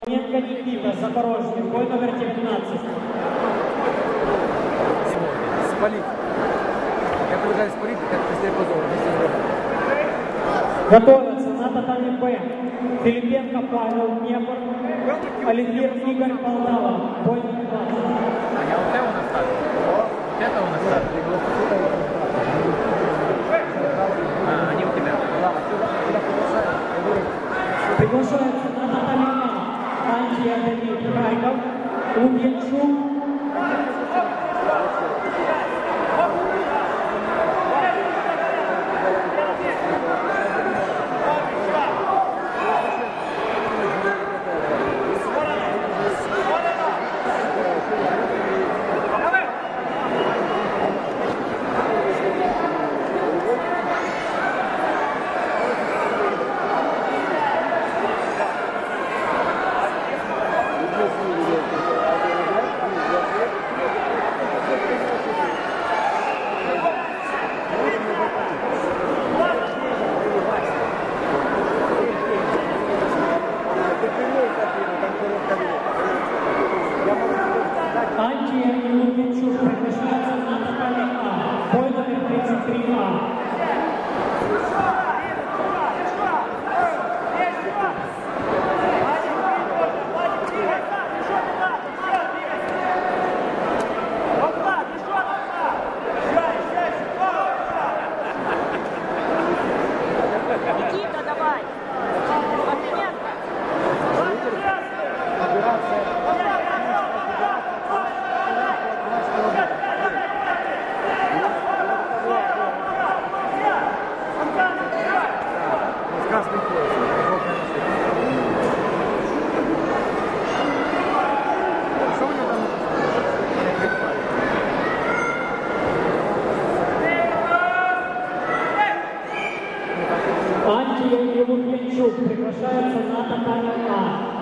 Ненка Никита, Запорожье, бой номер 19. Спалить. Я предлагаю спалить, как быстрее позор. Готовятся на татами Б. Филипенко Павел, Днепр, Оливьер Игорь, Полтава, бой номер 20. А вот это у нас так. Вот это у нас так. А, они у тебя. Приглашается на татами А. Антия Давид Хайков, Лукьянчук. Антия и Лукьянчук приглашаются на татами А. Бой номер 33А. Никита, давай! Красный пояс. Что у него там? Антия и Лукьянчук приглашаются на татами А.